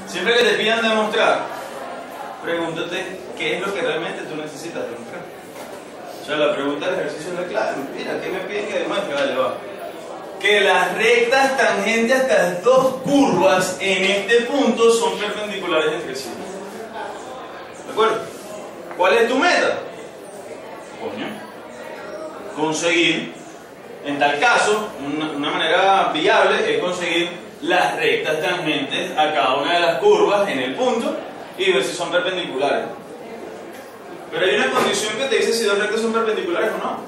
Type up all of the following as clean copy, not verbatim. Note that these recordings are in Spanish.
Siempre que te pidan demostrar, pregúntate qué es lo que realmente tú necesitas demostrar. O sea, la pregunta del ejercicio es la clave. Mira, ¿qué me piden que demuestre? Vale, va. Que las rectas tangentes a estas dos curvas en este punto son perpendiculares entre sí. ¿De acuerdo? ¿Cuál es tu meta? Coño, conseguir, en tal caso, una manera viable es conseguir las rectas tangentes a cada una de las curvas en el punto y ver si son perpendiculares. Pero hay una condición que te dice si dos rectas son perpendiculares o no.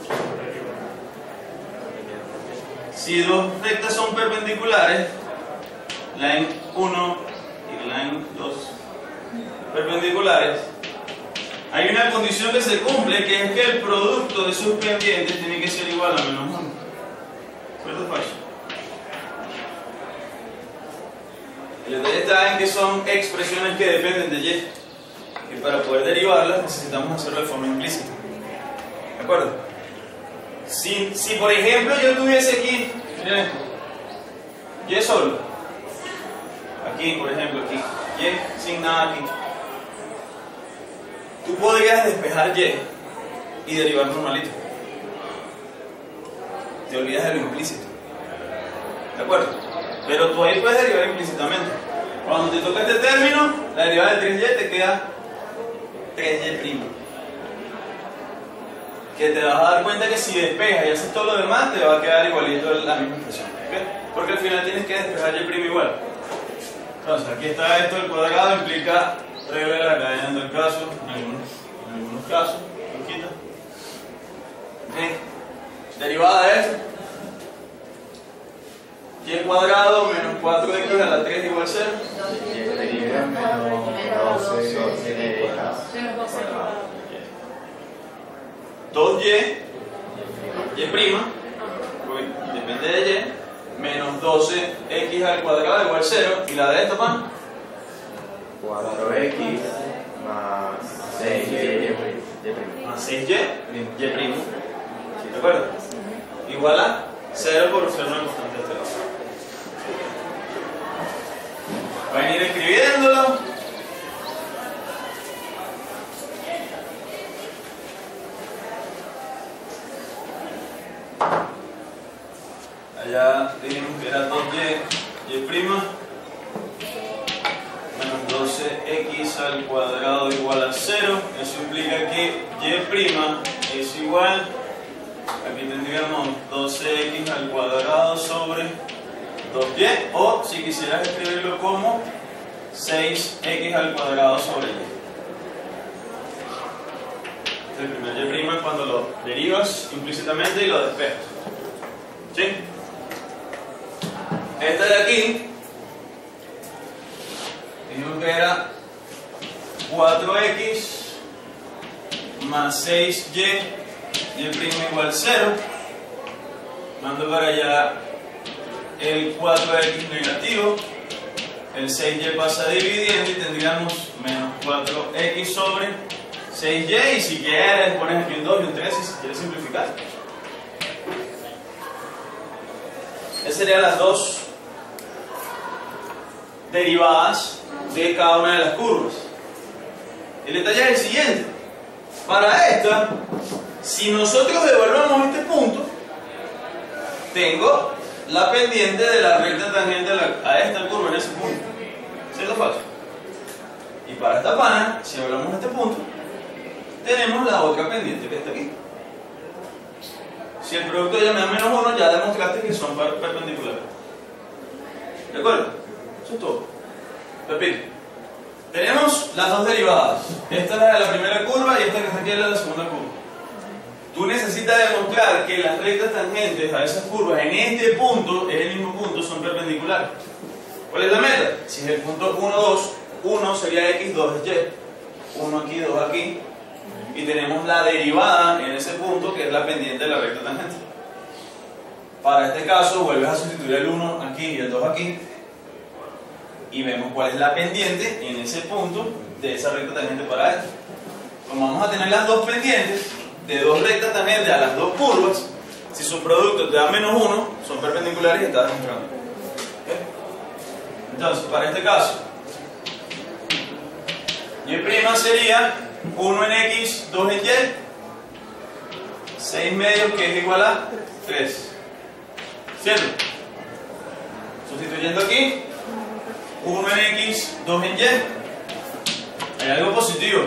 Si dos rectas son perpendiculares, line 1 y line 2 perpendiculares, hay una condición que se cumple, que es que el producto de sus pendientes tiene que ser igual a menos 1. ¿Cierto o falso? El detalle está en que son expresiones que dependen de y, y para poder derivarlas necesitamos hacerlo de forma implícita. ¿De acuerdo? Si por ejemplo yo tuviese aquí, miren esto, y solo, aquí por ejemplo, aquí, y sin nada aquí, tú podrías despejar y derivar normalito. Te olvidas de lo implícito. ¿De acuerdo? Pero tú ahí puedes derivar implícitamente. Cuando te toca este término, la derivada de 3y te queda 3y'. Que te vas a dar cuenta que si despejas y haces todo lo demás, te va a quedar igualito la misma expresión. ¿Okay? Porque al final tienes que despejar y' igual. Entonces, aquí está esto, el cuadrado implica regla de la cadena en el caso, en algunos casos, lo quita. ¿Okay? Derivada de esto. Y cuadrado menos 4x a la 3 igual 0. Menos 2y, y', depende de y, menos 12x al cuadrado igual 0. ¿Y la de esto, pan? 4x más 6y, más 6y, y'. ¿De acuerdo? Igual a 0 por ser una constante de este lado. Van a ir escribiéndolo. Allá dijimos que era 2y, y' menos 12x al cuadrado igual a 0. Eso implica que y' es igual, aquí tendríamos 12x al cuadrado sobre 2y, o si quisieras escribirlo como 6x al cuadrado sobre y. El primer y' es cuando lo derivas implícitamente y lo despejas. ¿Sí? Esta de aquí, dijimos que era 4x más 6y, y' igual 0. Mando para allá el 4x negativo, el 6y pasa dividiendo y tendríamos menos 4x sobre 6y, y si quieres pones aquí un 2 y un 3 si quieres simplificar. Esas serían las dos derivadas de cada una de las curvas. El detalle es el siguiente. Para esta, si nosotros evaluamos este punto, tengo la pendiente de la recta tangente a esta curva en ese punto. ¿Cierto o falso? Y para esta pana, si evaluamos este punto, tenemos la otra pendiente que está aquí. Si el producto ya me da menos 1, ya demostraste que son perpendiculares. ¿De acuerdo? Eso es todo. Repito. Tenemos las dos derivadas. Esta es la de la primera curva y esta que está aquí es la de la segunda curva. Tú necesitas demostrar que las rectas tangentes a esas curvas en este punto, en el mismo punto, son perpendiculares. ¿Cuál es la meta? Si es el punto 1, 2, 1 sería x, 2 es y. 1 aquí, 2 aquí. Y tenemos la derivada en ese punto que es la pendiente de la recta tangente. Para este caso vuelves a sustituir el 1 aquí y el 2 aquí y vemos cuál es la pendiente en ese punto de esa recta tangente para esto. Como vamos a tener las dos pendientes de dos rectas tangentes a las dos curvas, si su producto te da menos 1, son perpendiculares y estás demostrando. ¿Okay? Entonces, para este caso, Y' sería 1 en X, 2 en Y, 6 medios que es igual a 3. ¿Cierto? Sustituyendo aquí, 1 en X, 2 en Y. Hay algo positivo.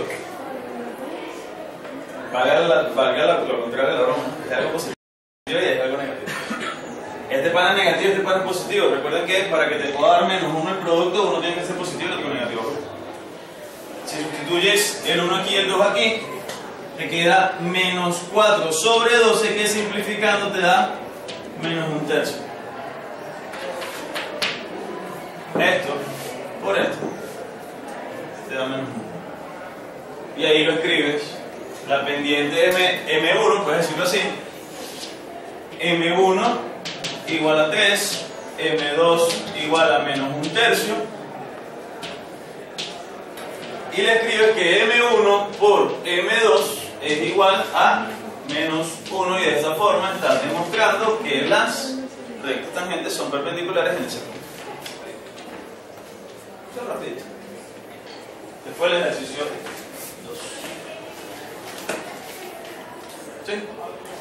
Valga lo contrario de la broma. Hay algo positivo y hay algo negativo. Este pana es negativo, este pana es positivo. Recuerden que para que te pueda dar menos 1 el producto, uno tiene que ser positivo y el otro negativo. Si sustituyes el 1 aquí y el 2 aquí, te queda menos 4 sobre 12, que simplificando te da menos 1/3. Esto por esto te da menos 1. Y ahí lo escribes. La pendiente M1, puedes decirlo así. M1 igual a 3, M2 igual a menos 1/3. Y le escribes que M1 por M2 es igual a menos 1, y de esa forma estás demostrando que las rectas tangentes son perpendiculares en el círculo. Eso es rapidito. Después el ejercicio 2. ¿Sí?